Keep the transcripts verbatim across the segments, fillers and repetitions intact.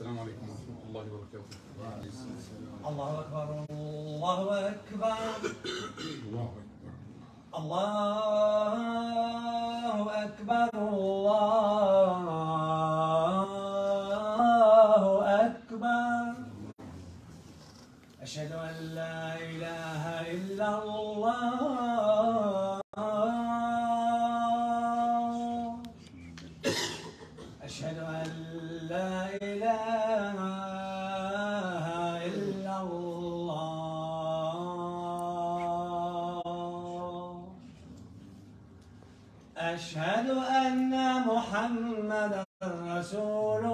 السلام عليكم ورحمة الله وبركاته. الله أكبر الله أكبر الله أكبر الله أكبر أشهد أن لا إله إلا الله أشهد أن لا إله إلا الله أشهد أن محمدا رسول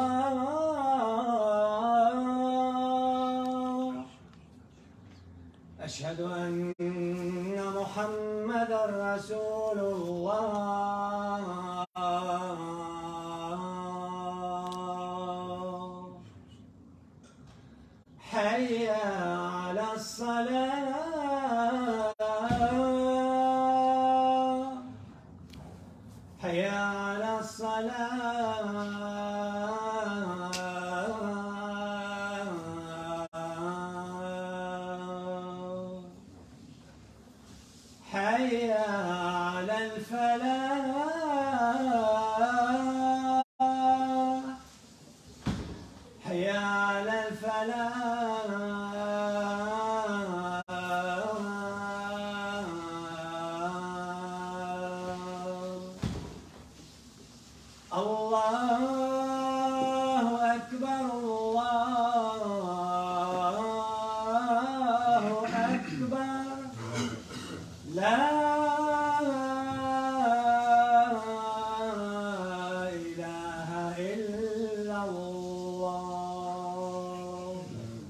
الله أشهد أن محمدا رسول الله حي على الصلاة حي على الصلاة حي على الفلاح حي على الفلاح الله أكبر الله أكبر لا إله إلا الله.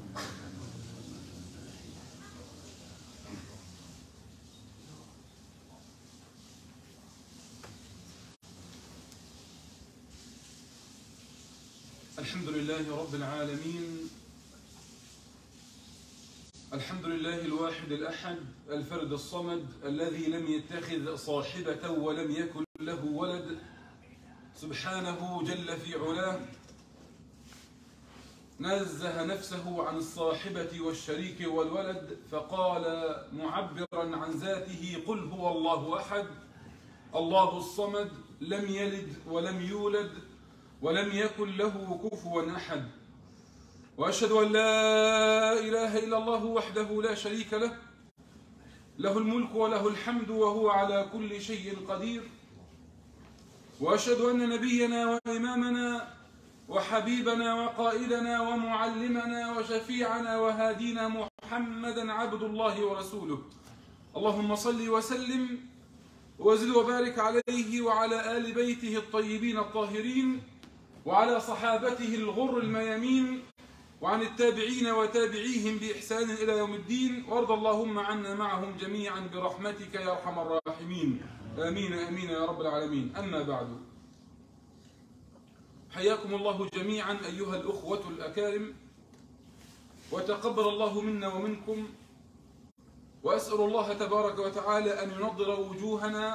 الحمد لله رب العالمين. الحمد لله الواحد الأحد الفرد الصمد الذي لم يتخذ صاحبة ولم يكن له ولد سبحانه جل في علاه، نزه نفسه عن الصاحبة والشريك والولد، فقال معبرا عن ذاته: قل هو الله أحد الله الصمد لم يلد ولم يولد ولم يكن له كفوا أحد. وأشهد أن لا إله إلا الله وحده لا شريك له، له الملك وله الحمد وهو على كل شيء قدير. وأشهد أن نبينا وإمامنا وحبيبنا وقائدنا ومعلمنا وشفيعنا وهادينا محمدا عبد الله ورسوله، اللهم صل وسلم وزد وبارك عليه وعلى آل بيته الطيبين الطاهرين وعلى صحابته الغر الميامين وعن التابعين وتابعيهم بإحسان إلى يوم الدين، وارض اللهم عنا معهم جميعا برحمتك يا أرحم الراحمين، آمين آمين يا رب العالمين. أما بعد، حياكم الله جميعا أيها الأخوة الأكارم، وتقبل الله منا ومنكم، وأسأل الله تبارك وتعالى أن ينضر وجوهنا،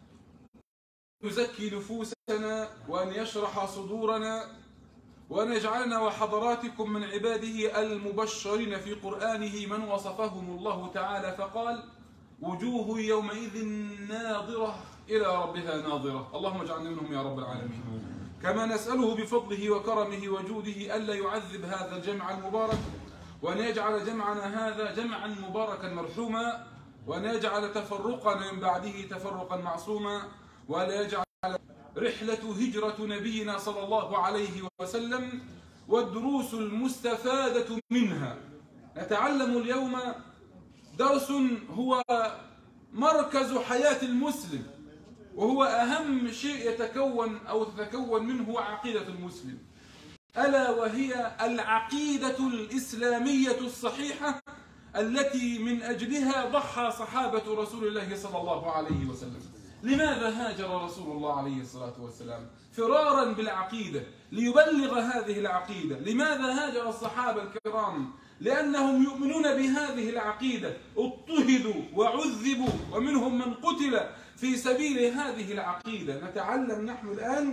يزكي نفوسنا، وأن يشرح صدورنا، وأن يجعلنا وحضراتكم من عباده المبشرين في قرآنه من وصفهم الله تعالى فقال: وجوه يومئذ ناظرة إلى ربها ناظرة. اللهم اجعلنا منهم يا رب العالمين. كما نسأله بفضله وكرمه وجوده ألا يعذب هذا الجمع المبارك، وأن يجعل جمعنا هذا جمعا مباركا مرحوما، وأن يجعل تفرقنا من بعده تفرقا معصوما، وألا يجعل رحلة هجرة نبينا صلى الله عليه وسلم والدروس المستفادة منها. نتعلم اليوم درس هو مركز حياة المسلم، وهو أهم شيء يتكون أو تتكون منه عقيدة المسلم، ألا وهي العقيدة الإسلامية الصحيحة التي من أجلها ضحى صحابة رسول الله صلى الله عليه وسلم. لماذا هاجر رسول الله عليه الصلاة والسلام؟ فرارا بالعقيدة، ليبلغ هذه العقيدة. لماذا هاجر الصحابة الكرام؟ لأنهم يؤمنون بهذه العقيدة، اضطهدوا وعذبوا، ومنهم من قتل في سبيل هذه العقيدة. نتعلم نحن الآن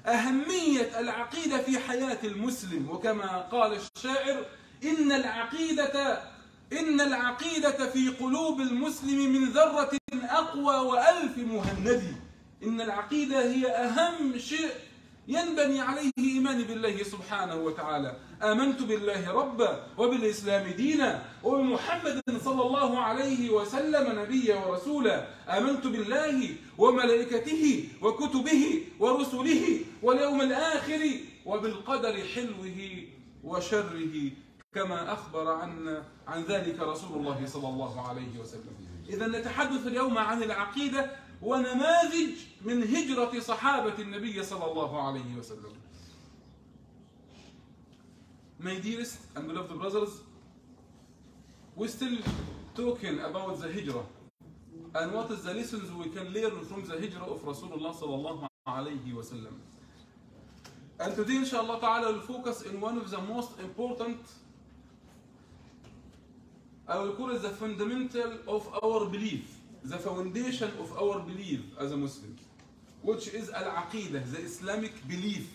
أهمية العقيدة في حياة المسلم. وكما قال الشاعر: إن العقيدة إن العقيدة في قلوب المسلم من ذرة أقوى وألف مهند. إن العقيدة هي أهم شيء ينبني عليه إيمان بالله سبحانه وتعالى. آمنت بالله ربا وبالإسلام دينا وبمحمد صلى الله عليه وسلم نبيا ورسولا. آمنت بالله وملائكته وكتبه ورسله واليوم الآخر وبالقدر حلوه وشره، كما أخبر عن عن ذلك رسول الله صلى الله عليه وسلم. إذا نتحدث اليوم عن العقيدة ونماذج من هجرة صحابة النبي صلى الله عليه وسلم. My dearest and beloved brothers, we're still talking about the hijrah and what is the lessons we can learn from the hijrah of Rasulullah sallallahu alayhi wa sallam. And today, inshallah ta'ala, we'll focus in one of the most important, I will call it the fundamental of our belief, the foundation of our belief as a Muslim, which is al-aqidah, the Islamic belief.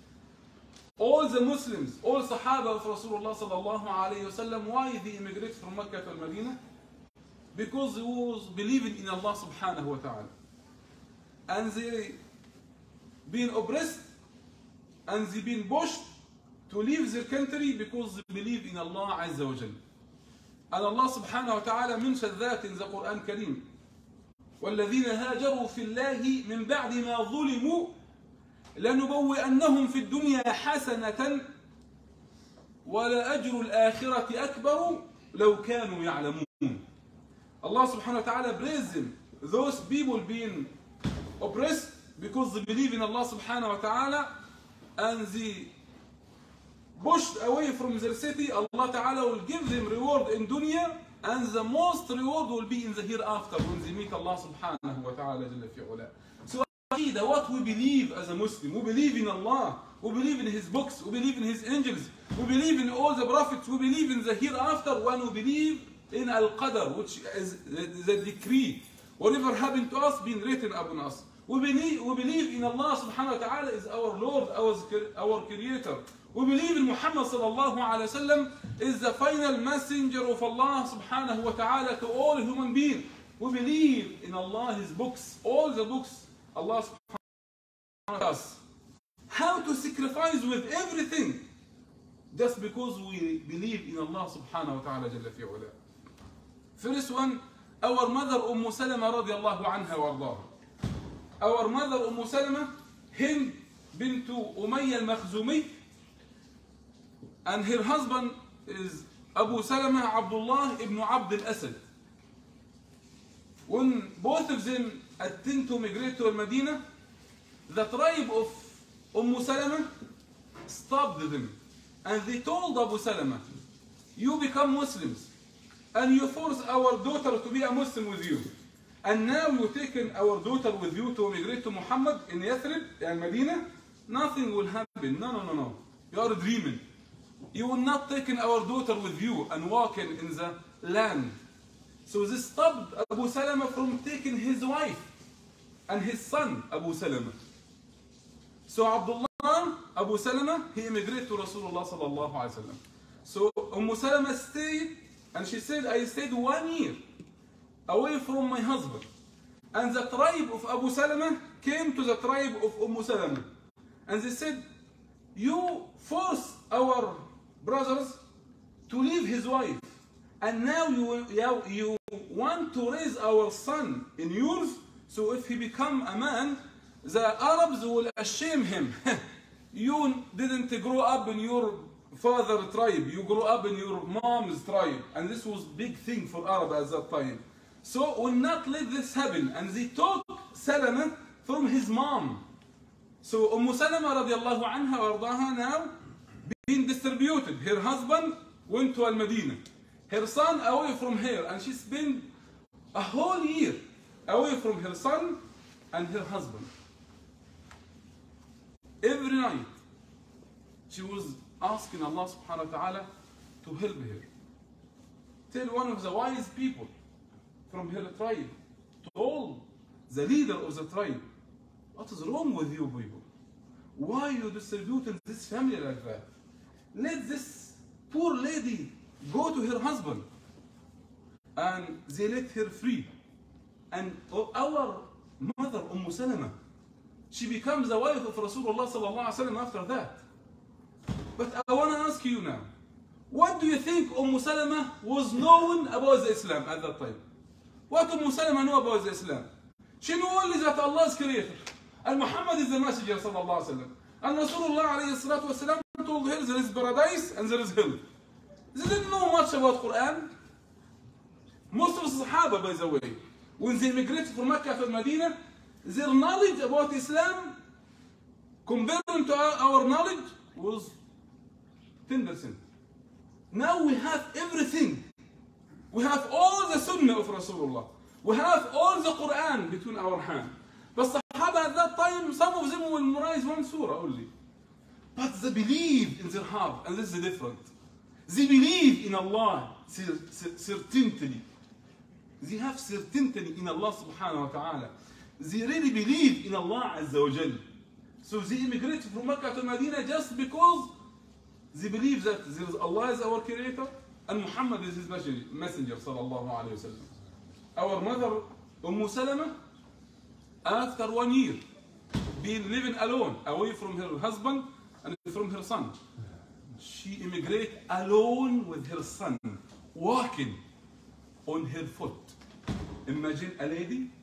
All the Muslims, all Sahaba of Rasulullah sallallahu alayhi wa sallam, why they immigrated from Mecca to Medina? Because they was believing in Allah subhanahu wa ta'ala. And they been oppressed and they been pushed to leave their country because they believe in Allah Azza wa Jal. And Allah subhanahu wa ta'ala mentioned that in the Quran Kareem. وَالَّذِينَ هَاجَرُوا فِي اللَّهِ مِنْ بَعْدِ مَا ظُلِمُوا لَنُبَوِّئَنَّهُمْ فِي الدُّنْيَا حَسَنَةً وَلَأَجْرُ الْآخِرَةِ أَكْبَرُ لَوْ كَانُوا يَعْلَمُونَ. Allah subhanahu wa ta'ala praised them, those people being oppressed because they believe in Allah subhanahu wa ta'ala and they pushed away from their city. Allah ta'ala will give them reward in dunya, and the most reward will be in the hereafter when they meet Allah subhanahu wa ta'ala jalla fi ula. So what we believe as a Muslim, we believe in Allah, we believe in His books, we believe in His angels, we believe in all the prophets, we believe in the hereafter, when we believe in Al-Qadr, which is the decree. Whatever happened to us being written upon us. We believe, we believe in Allah subhanahu wa ta'ala is our Lord, our, our Creator. We believe in Muhammad sallallahu alayhi wa sallam is the final messenger of Allah subhanahu wa ta'ala to all human beings. We believe in Allah, His books, all the books Allah subhanahu wa ta'ala. How to sacrifice with everything just because we believe in Allah subhanahu wa ta'ala jalla fi ula. First one, our mother Umm Salama radiallahu anha wa ardaha. Our mother Umm Salama, Hind bintu Umayya al-Makhzumi, and her husband is Abu Salama Abdullah ibn Abd al-Asad. When both of them attempt to migrate to Medina, the tribe of Umm Salama stopped them and they told Abu Salama, you become Muslims and you force our daughter to be a Muslim with you, and now you're taking our daughter with you to migrate to Muhammad in Yathrib and Medina, nothing will happen. No, no, no, no. You are dreaming. You will not take our daughter with you and walking in the land. So this stopped Abu Salama from taking his wife and his son, Abu Salama. So Abdullah, Abu Salama, he immigrated to Rasulullah sallallahu alaihi wasallam. So Umm Salama stayed, and she said, I stayed one year away from my husband. And the tribe of Abu Salama came to the tribe of Umm Salama. And they said, you force our brothers to leave his wife. And now you, you, you want to raise our son in yours. So if he become a man, the Arabs will shame him. You didn't grow up in your father's tribe. You grew up in your mom's tribe. And this was a big thing for Arab at that time. So will not let this happen. And they took Salama from his mom. So Umm Salama radiallahu anha wa ardaha now being distributed. Her husband went to Al-Madinah. Her son away from her. And she spent a whole year away from her son and her husband. Every night she was asking Allah subhanahu wa ta'ala to help her. Tell one of the wise people from her tribe, told the leader of the tribe, what is wrong with you people? why you distributing this family like that? Let this poor lady go to her husband and they let her free. And our mother, Umm Salama, she becomes the wife of Rasulullah sallallahu alaihi wasallam after that. But I want to ask you now, what do you think Umm Salama was known about the Islam at that time? What Umm Salama knew about the Islam? She knew only that Allah is creator and Muhammad is the messenger sallallahu alaihi wasallam. And Rasulullah alayhi salatu wasallam told her there is paradise and there is hell. They didn't know much about Quran. Most of the Sahaba, by the way, when they immigrated from Mecca to Medina, their knowledge about Islam, compared to our knowledge, was ten percent. Now we have everything. We have all the Sunnah of Rasulullah. We have all the Quran between our hands. But Sahaba at that time, some of them will memorize one surah only. But they believe in their heart, and this is different. They believe in Allah certainly. They have certainty in Allah subhanahu wa ta'ala. They really believe in Allah azza wa jal. So they immigrated from Mecca to Medina just because they believe that there is Allah is our creator and Muhammad is his messenger sallallahu alayhi wa sallam. Our mother Umm Salama, after one year being living alone away from her husband and from her son, she immigrated alone with her son, walking on her foot. Imagine a lady.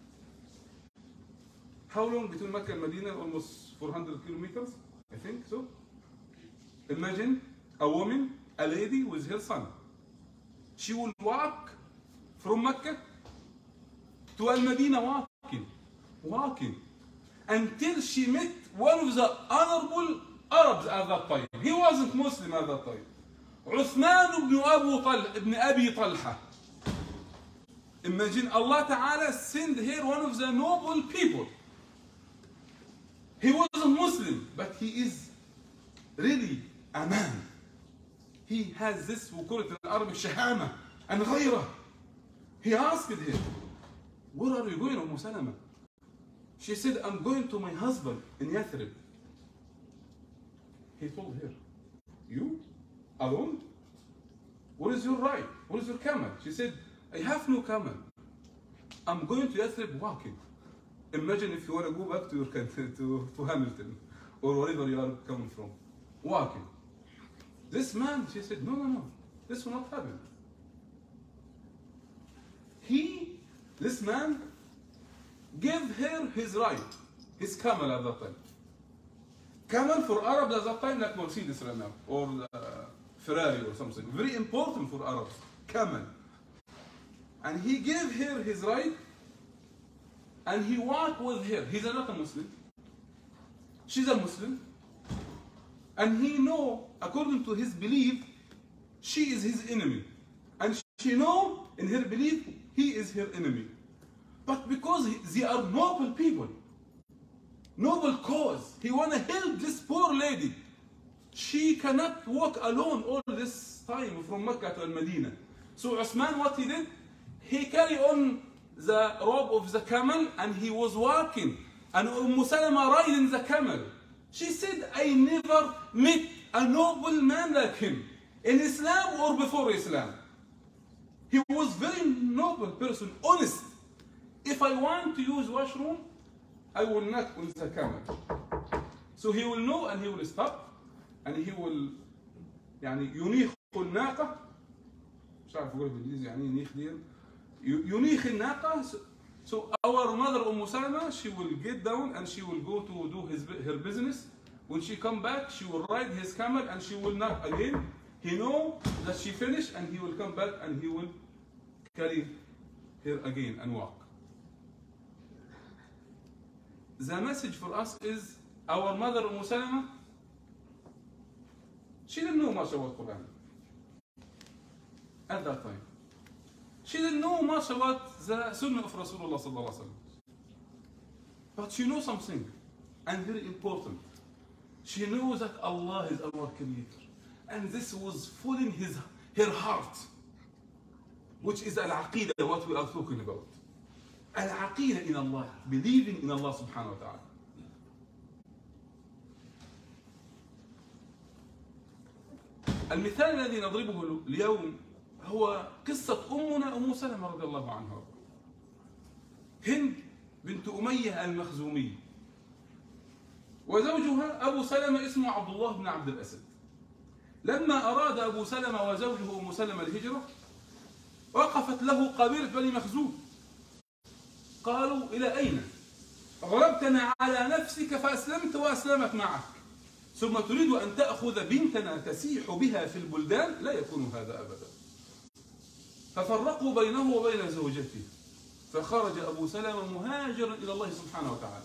How long between Mecca and Medina? Almost four hundred kilometers, I think so. Imagine a woman, a lady with her son. She will walk from Mecca to Al-Medina walking, walking, until she met one of the honorable Arabs at that time. He wasn't Muslim at that time. Uthman ibn Abu Talha, ibn Abi Talha. Imagine Allah Ta'ala sent her one of the noble people. He wasn't Muslim, but he is really a man. He has this, we call it in Arabic, shahama and ghayra. He asked her, where are you going, Umm Salama? She said, I'm going to my husband in Yathrib. He told her, you? Alone? What is your ride? What is your camel? She said, I have no camel. I'm going to Yathrib walking. Imagine if you want to go back to your country, to, to Hamilton, or wherever you are coming from, walking. This man, she said, no, no, no, this will not happen. He, this man, gave her his ride, his camel at that time. Camel for Arabs at that time like Mercedes right now, or uh, Ferrari or something. Very important for Arabs, camel. And he gave her his ride, and he walked with her. He's not a Muslim. She's a Muslim. And he know, according to his belief, she is his enemy. And she know, in her belief, he is her enemy. But because they are noble people, noble cause, he want to help this poor lady. She cannot walk alone all this time from Mecca to Al-Medina. So Uthman, what he did? He carried on the rope of the camel and he was walking. And Umm Salama riding the camel. She said, I never met a noble man like him in Islam or before Islam. He was very noble person, honest. If I want to use washroom, I will not on the camel. So he will know and he will stop and he will يعني ينيخ الناقة. مش عارف أقول بالإنجليزي يعني ينيخ دي. ينيخ الناقة. So our mother Umm Salama, she will get down and she will go to do his, her business. When she come back, she will ride his camel and she will knock again. He know that she finished and he will come back and he will carry her again and walk. The message for us is our mother Umm Salama, she didn't know much about Quran at that time. She didn't know much about the Sunnah of Rasulullah sallallahu alaihi wasallam. But she knows something, and very important. She knows that Allah is our creator. And this was full in his, her heart, which is al-aqidah, what we are talking about. Al-aqidah in Allah, believing in Allah subhanahu wa ta'ala. المثال الذي نضربه اليوم هو قصة أمنا أم سلمة رضي الله عنها، هند بنت أمية المخزومية، وزوجها أبو سلمة اسمه عبد الله بن عبد الأسد. لما أراد أبو سلمة وزوجه أم سلمة الهجرة وقفت له قبيلة بني مخزوم، قالوا: إلى أين؟ غلبتنا على نفسك فأسلمت وأسلمت معك، ثم تريد أن تأخذ بنتنا تسيح بها في البلدان؟ لا يكون هذا أبدا. ففرقوا بينه وبين زوجته، فخرج أبو سلمة مهاجرا إلى الله سبحانه وتعالى.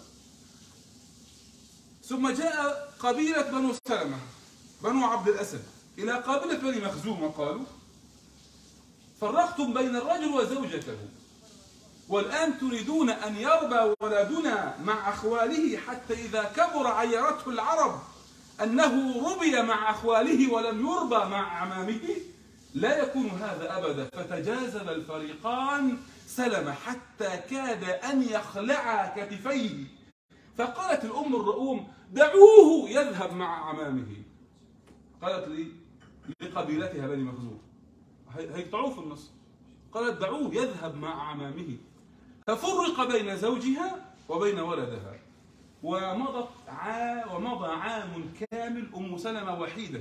ثم جاء قبيلة بنو سلمة بنو عبد الأسد إلى قبيلة بني مخزوم وقالوا: فرقتم بين الرجل وزوجته، والآن تريدون أن يربى ولدنا مع أخواله حتى إذا كبر عيرته العرب أنه ربي مع أخواله ولم يربى مع أعمامه؟ لا يكون هذا أبدا. فتجاذب الفريقان سلمة حتى كاد أن يخلع كتفيه، فقالت الأم الرؤوم: دعوه يذهب مع أعمامه. قالت لي لقبيلتها بني مخزوم، هيقطعوه في النص، قالت: دعوه يذهب مع أعمامه. ففرق بين زوجها وبين ولدها، ومضت عام ومضى عام كامل أم سلمة وحيدة،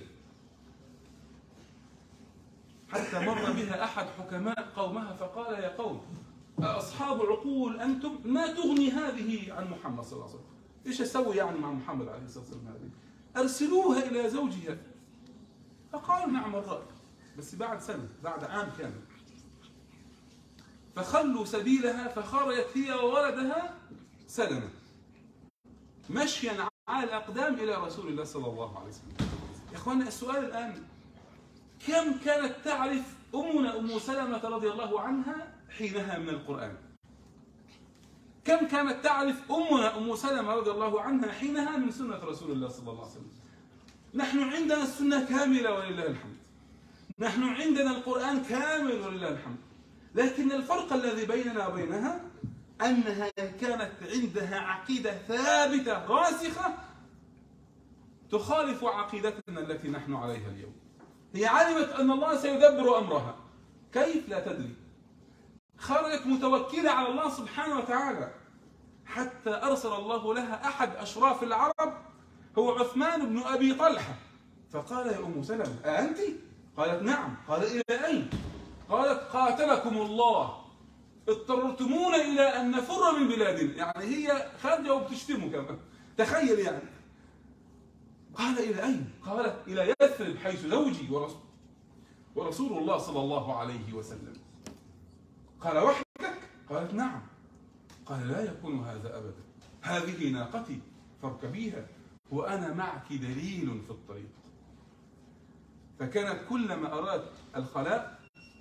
حتى مر بها أحد حكماء قومها فقال: يا قوم، أصحاب عقول أنتم؟ ما تغني هذه عن محمد صلى الله عليه وسلم؟ إيش أسوي يعني مع محمد عليه الصلاة والسلام هذه؟ أرسلوها إلى زوجها. فقالوا: نعم الرأي، بس بعد سنة، بعد عام كامل. فخلوا سبيلها، فخرجت هي وولدها سلمة مشيا على الأقدام إلى رسول الله صلى الله عليه وسلم. يا إخواننا، السؤال الآن: كم كانت تعرف أمنا أم سلمة رضي الله عنها حينها من القرآن؟ كم كانت تعرف أمنا أم سلمة رضي الله عنها حينها من سنة رسول الله صلى الله عليه وسلم؟ نحن عندنا السنة كاملة ولله الحمد، نحن عندنا القرآن كامل ولله الحمد، لكن الفرق الذي بيننا وبينها أنها كانت عندها عقيدة ثابتة راسخة تخالف عقيدتنا التي نحن عليها اليوم. هي علمت أن الله سيدبر أمرها، كيف لا تدري. خرجت متوكلة على الله سبحانه وتعالى، حتى أرسل الله لها أحد أشراف العرب هو عثمان بن أبي طلحة، فقال: يا أم سلمة، أأنت؟ قالت: نعم. قال: إلى أين؟ قالت: قاتلكم الله، اضطررتمونا إلى أن نفر من بلادنا. يعني هي خارجة وبتشتمه كمان، تخيل يعني. قال: إلى أين؟ قالت: إلى يثرب حيث زوجي ورسول, ورسول الله صلى الله عليه وسلم. قال: وحدك؟ قالت: نعم. قال: لا يكون هذا أبدا، هذه ناقتي فاركبيها وأنا معك دليل في الطريق. فكانت كلما أراد الخلاء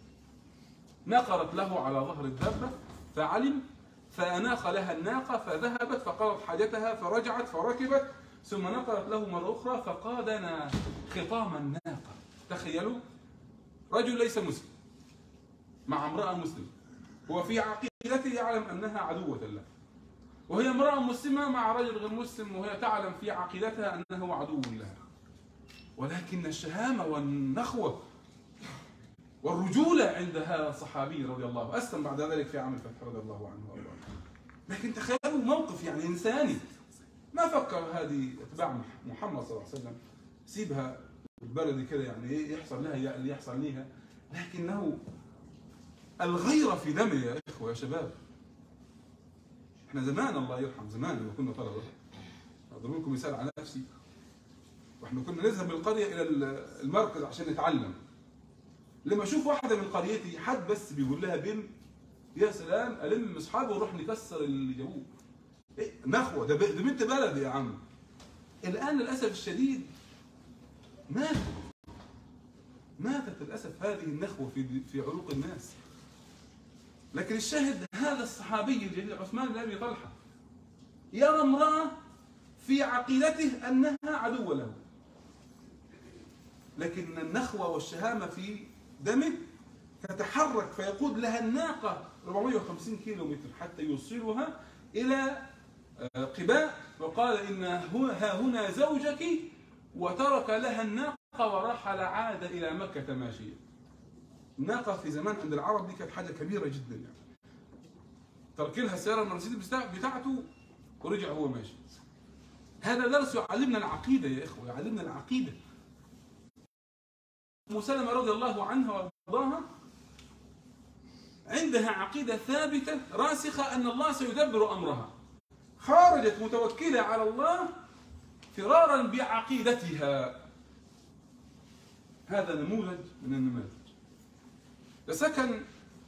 نقرت له على ظهر الدابة فعلم، فأناخ لها الناقة فذهبت فقضت حاجتها فرجعت فركبت، ثم نقرت له مرة أخرى فقادنا خطام الناقة. تخيلوا، رجل ليس مسلم مع امرأة مسلمة، هو في عقيدته يعلم أنها عدوة له، وهي امرأة مسلمة مع رجل غير مسلم وهي تعلم في عقيدتها أنه عدو لها، ولكن الشهامة والنخوة والرجولة عند هذا الصحابي رضي الله عنه أسلم بعد ذلك في عام الفتح رضي الله عنه وأرضاه. لكن تخيلوا موقف يعني إنساني، ما فكر هذه اتباع محمد صلى الله عليه وسلم سيبها البلد كده يعني ايه يحصل لها اللي يحصل ليها، لكنه الغيرة في دمه يا إخوة يا شباب. احنا زمان الله يرحم زمان لما كنا طلبة، أضرب لكم مثال على نفسي، واحنا كنا نذهب من القرية إلى المركز عشان نتعلم. لما أشوف واحدة من قريتي حد بس بيقول لها بنت، يا سلام، ألم أصحابه ونروح نكسر اللي جابوه. إيه نخوة، ده بنت بلدي يا عم. الآن للأسف الشديد ماتت ماتت للأسف هذه النخوة في في عروق الناس. لكن الشاهد هذا الصحابي الجليل عثمان بن أبي طلحة يرى امرأة في عقيدته أنها عدو له، لكن النخوة والشهامة في دمه تتحرك فيقود لها الناقة أربعمائة وخمسين كيلو متر حتى يوصلها إلى قباء، وقال إن ها هنا زوجك، وترك لها الناقة ورحل عاد إلى مكة ماشيا. الناقة في زمان عند العرب دي كانت حاجة كبيرة جدا يعني. ترك لها السيارة المرسيدس بتاعته ورجع هو ماشي. هذا درس يعلمنا العقيدة يا إخوة، يعلمنا العقيدة. أم سلمة رضي الله عنها وارضاها عندها عقيدة ثابتة راسخة أن الله سيدبر أمرها. خرجت متوكلة على الله فرارا بعقيدتها. هذا نموذج من النماذج. The second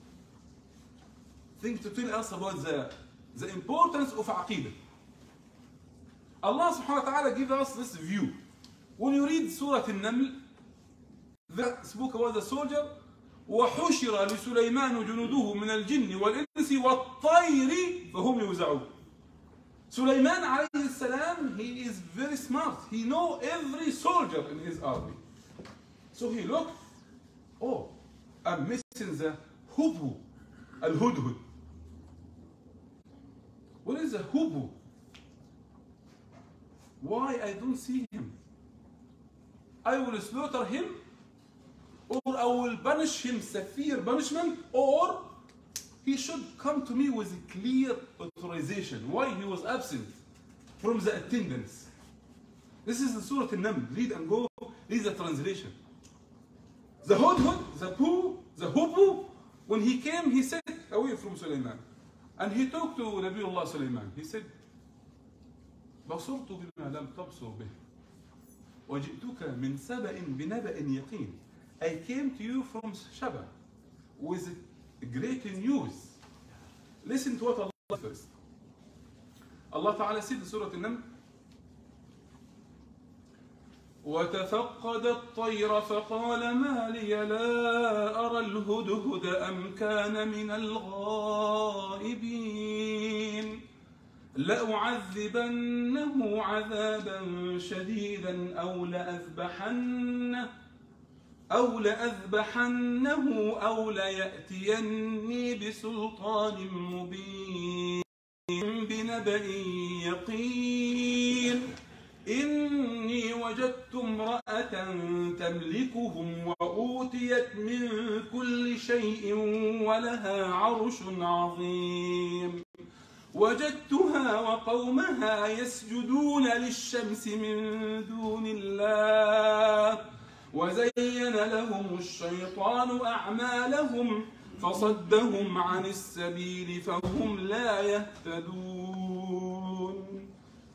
thing to tell us about the, the importance of عقيدة. Allah subhanahu wa ta'ala gives us this view. When you read Surah An-Naml, that spoke about the soldier, وحشر لسليمان جنوده من الجن والإنس والطير فهم يوزعون. Sulaiman alayhi salam, he is very smart. He knows every soldier in his army. So he looked, oh, I'm missing the hubu, al-hudhud. What is a hubu? Why I don't see him? I will slaughter him, or I will punish him severe punishment, or he should come to me with a clear authorization. Why he was absent from the attendance? This is the Surah An-Naml. Read and go. Read the translation. The hudhud, the poo, the hubu, when he came, he said away from Sulaiman, and he talked to Nabiullah Sulaiman. He said, بصرت بما لم تبصر به وجئتك من سبأ بنبأ يقين. I came to you from Shaba with great news. Listen to what Allah said first. Allah Ta'ala said in Surah An-Naml, وتفقد الطير فقال ما لي لا أرى الهدهد أم كان من الغائبين لأعذبنه عذابا شديدا أو لأذبحنه أو لأذبحنه أو ليأتيني بسلطان مبين بنبأ يقين إني وجدت امرأة تملكهم وأوتيت من كل شيء ولها عرش عظيم وجدتها وقومها يسجدون للشمس من دون الله وزين لهم الشيطان أعمالهم فصدهم عن السبيل فهم لا يهتدون.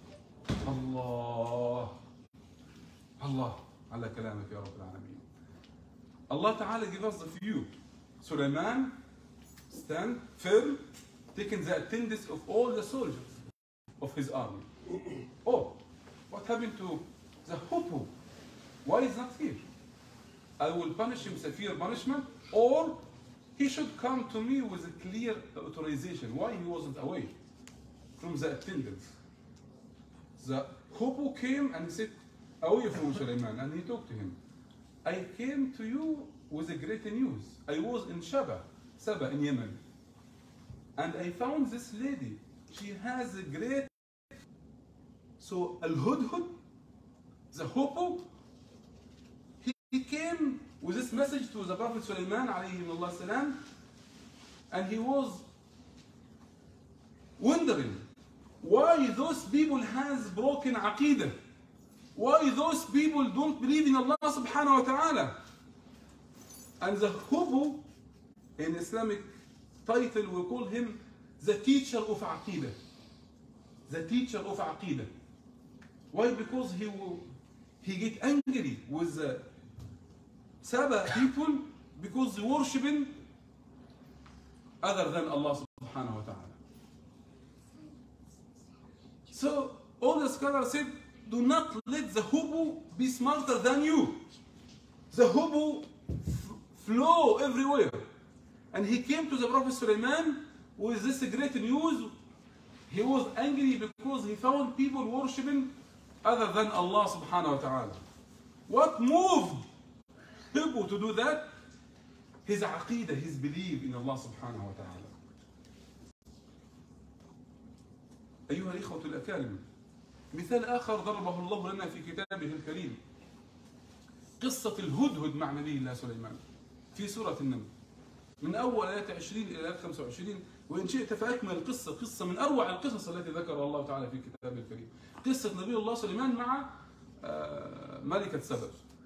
الله الله على كلامك يا رب العالمين. Allah Ta'ala give us the view. Sulaiman stand firm, taking the attendance of all the soldiers of his army. Oh, what happened to the hubu? Why is not here? I will punish him severe punishment, or he should come to me with a clear authorization. Why he wasn't away from the attendance? The hubu came and he said, away from Sulaiman, and he talked to him. I came to you with a great news. I was in Shaba, Saba in Yemen, and I found this lady. She has a great. So al-hudhud, the hubu, he, he came with this message to the Prophet Sulaiman alayhi salam, and he was wondering why those people has broken aqidah. Why those people don't believe in Allah subhanahu wa ta'ala. And the hubu in Islamic title we call him the teacher of aqidah. The teacher of aqidah. Why? Because he will, he get angry with the Saba people because they worshiping other than Allah subhanahu wa ta'ala. So all the scholars said, do not let the hubu be smarter than you. The hubu flow everywhere. And he came to the Prophet Sulaiman with this great news. He was angry because he found people worshipping other than Allah subhanahu wa ta'ala. What moved hubu to do that? His aqidah, his belief in Allah subhanahu wa ta'ala. أيها الإخوة الأكارم، مثال آخر ضربه الله لنا في كتابه الكريم. قصة الهدهد مع نبي الله سليمان في سورة النمل من أول آية عشرين إلى آية خمسة وعشرين، وإن شئت فأكمل القصة، قصة من أروع القصص التي ذكرها الله تعالى في كتابه الكريم، قصة نبي الله سليمان مع ملكة سبأ.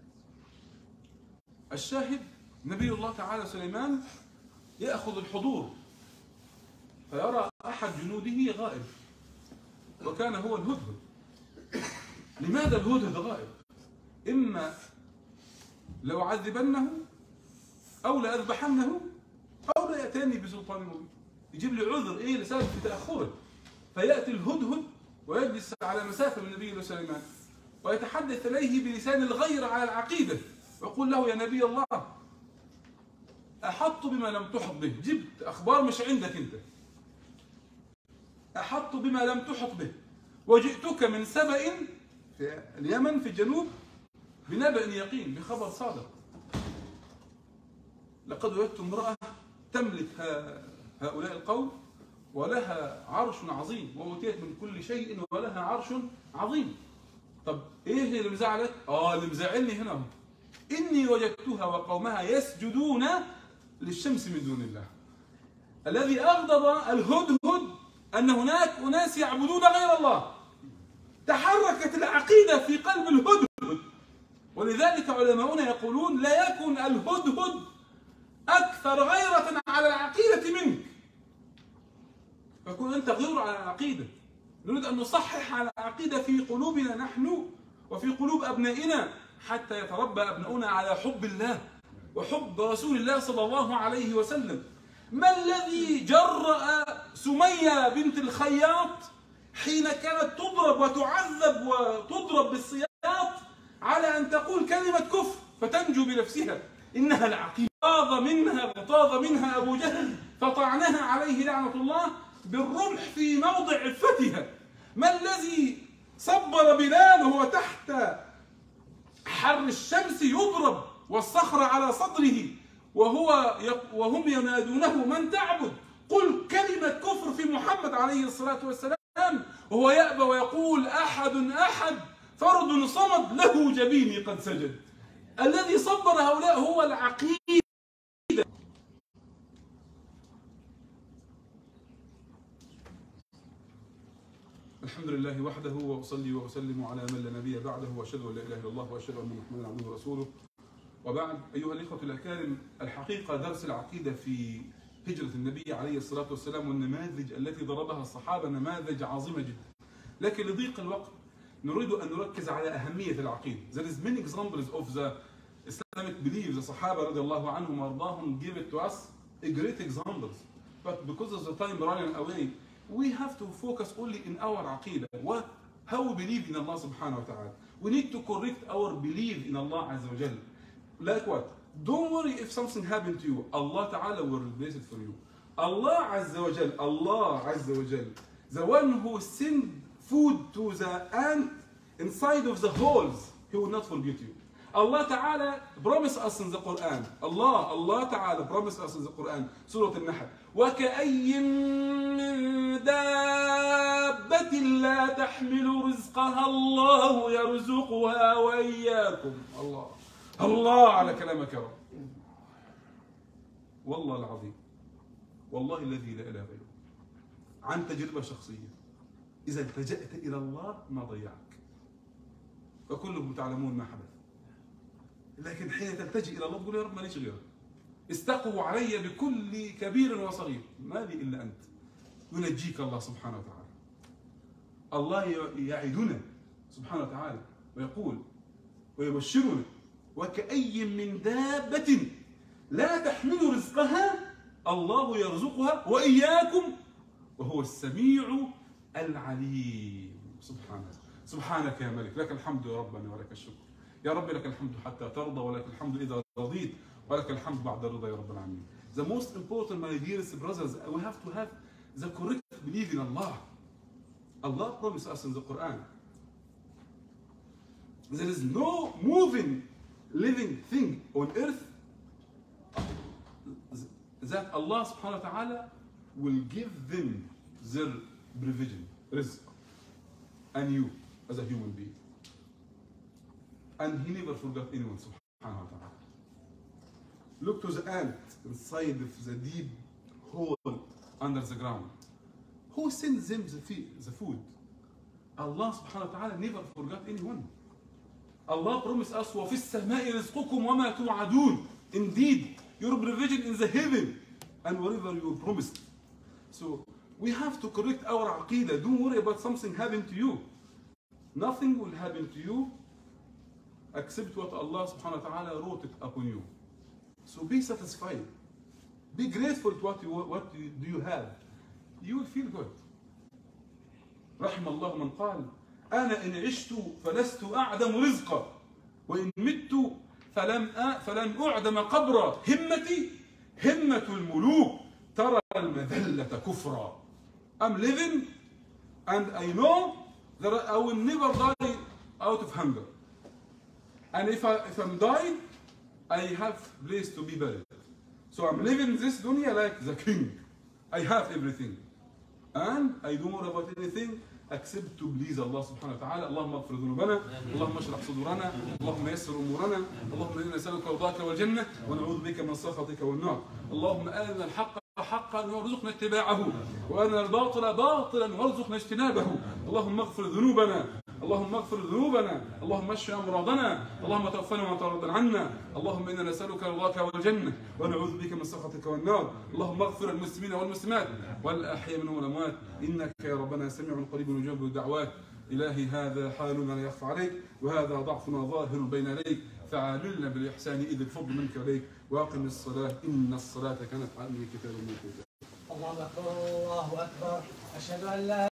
الشاهد نبي الله تعالى سليمان يأخذ الحضور فيرى أحد جنوده غائب، وكان هو الهدهد. لماذا الهدهد غائب؟ إما لأعذبنه أو لأذبحنه أو ليأتيني بسلطان مبين. يجيب لي عذر إيه لسبب في تأخره. فيأتي الهدهد ويجلس على مسافة من نبي الله سليمان ويتحدث إليه بلسان الغير على العقيدة، ويقول له: يا نبي الله، أحط بما لم تحط به، جبت أخبار مش عندك أنت، أحط بما لم تحط به، وجئتك من سبأ في اليمن في الجنوب بنبأ يقين، بخبر صادق. لقد وجدت امرأة تملك هؤلاء القوم ولها عرش عظيم وأوتيت من كل شيء ولها عرش عظيم. طب إيه اللي مزعلك؟ آه اللي مزعلني هنا هو إني وجدتها وقومها يسجدون للشمس من دون الله. الذي أغضب الهدهد أن هناك أناس يعبدون غير الله. تحركت العقيدة في قلب الهدهد، ولذلك علماؤنا يقولون: لا يكن الهدهد أكثر غيرة على العقيدة منك. فكن أنت غير على العقيدة. نريد أن نصحح على العقيدة في قلوبنا نحن وفي قلوب أبنائنا، حتى يتربى أبناؤنا على حب الله وحب رسول الله صلى الله عليه وسلم. ما الذي جرأ سمية بنت الخياط حين كانت تضرب وتعذب وتضرب بالسياط على أن تقول كلمة كفر فتنجو بنفسها؟ إنها العقيدة. طاض منها طاض منها أبو جهل فطعنها عليه لعنة الله بالرمح في موضع عفتها. ما الذي صبر بلال وهو تحت حر الشمس يضرب والصخر على صدره وهو وهم ينادونه: من تعبد؟ قل كلمة كفر في محمد عليه الصلاة والسلام، وهو يأبى ويقول: أحد أحد فرد صمد له جبيني قد سجد. الذي صبر هؤلاء هو العقيدة. الحمد لله وحده، وأصلي وأسلم على من لا نبي بعده، وأشهد أن لا إله إلا الله وأشهد أن محمدا عبده ورسوله. وبعد، أيها الإخوة الأكارم، الحقيقة درس العقيدة في هجرة النبي عليه الصلاة والسلام والنماذج التي ضربها الصحابة نماذج عظيمة جدا، لكن لضيق الوقت نريد أن نركز على أهمية العقيدة. There is many examples of the Islamic beliefs. The Sahaba رضي الله عنهم وأرضاهم give it to us a great examples, but because of the time running away, we have to focus only in our aqidah. What, how we believe in Allah subhanahu wa ta'ala. We need to correct our belief in Allah azza wa jal. Like what? Don't worry if something happened to you. Allah ta'ala will replace it for you. Allah azza wa jal, Allah azza wa jal, the one who sent food to the ant inside of the holes, he will not forget you. Allah Ta'ala promised us in the Quran. Allah, Allah Ta'ala promised us in the Quran. Surah Al-Nahl. وَكَأَيٍّ مِّن دَابَّةٍ لَا تَحْمِلُ رِزْقَهَا اللَّهُ يَرْزُقُهَا وَإِيَّاكُمْ. الله الله على كلامك يا رب. والله العظيم، والله الذي لا إله غيره، عن تجربة شخصية، إذا التجأت إلى الله ما ضيعك، وكلكم تعلمون ما حدث. لكن حين تلتجئ إلى الله تقول: يا رب ماليش غيرك، استقوا علي بكل كبير وصغير، ما لي إلا أنت. ينجيك الله سبحانه وتعالى. الله يعدنا سبحانه وتعالى ويقول ويبشرنا: وكأي من دابة لا تحمل رزقها الله يرزقها وإياكم وهو السميع العليم. سبحانه سبحانك يا ملك، لك الحمد يا ربنا ولك الشكر. يا رب لك الحمد حتى ترضى، ولك الحمد إذا رضيت، ولك الحمد بعد الرضا يا رب العالمين. The most important, my dearest brothers, we have to have the correct belief in Allah. Allah promised us in the Quran, there is no moving, living thing on earth that Allah subhanahu wa ta'ala will give them their provision, rizq, and you as a human being. And He never forgot anyone. Look to the ant inside of the deep hole under the ground. Who sends them the, feed, the food? Allah subhanahu wa ta'ala never forgot anyone. Allah promised us, وَفِي السَّمَاءِ رِزْقُكُمْ وَمَا تُوعَدُونَ. Indeed, your provision in the heaven and whatever you promised. So we have to correct our aqidah. Don't worry about something happening to you. Nothing will happen to you except what Allah subhanahu wa ta'ala wrote it upon you. So be satisfied. Be grateful to what you, what you, do you have. You will feel good. رحم الله من قال أنا إن عشت فلست أعدم رزقا وإن مت فلم فلن أعدم قبرا همتي همة الملوك ترى المذلة كفرا. I'm living and I know that I will never die out of hunger. And if, I, if I'm dying, I have place to be buried. So I'm living this dunya like the king. I have everything. And I don't worry about anything except to please Allah subhanahu wa ta'ala. اللهم اغفر ذنوبنا، اللهم اشرح صدورنا، اللهم يسر امورنا، اللهم انا نسالك رضاك والجنه ونعوذ بك من سخطك والنار. اللهم ارنا الحق حقا وارزقنا اتباعه وارنا الباطل باطلا وارزقنا اجتنابه. اللهم اغفر ذنوبنا، اللهم اغفر ذنوبنا، اللهم اشف امراضنا، اللهم توفنا وانت راض عنا. اللهم انا نسالك رضاك والجنه ونعوذ بك من سخطك والنار. اللهم اغفر المسلمين والمسلمات والاحياء منهم والاموات انك يا ربنا سميع قريب مجيب الدعوات. الهي هذا حالنا لا يخفى عليك وهذا ضعفنا ظاهر بين يديك فعاملنا بالاحسان اذ الفضل منك اليك واقم الصلاه ان الصلاه كانت على الكتاب موقوتا. الله اكبر الله اكبر اشهد ان لا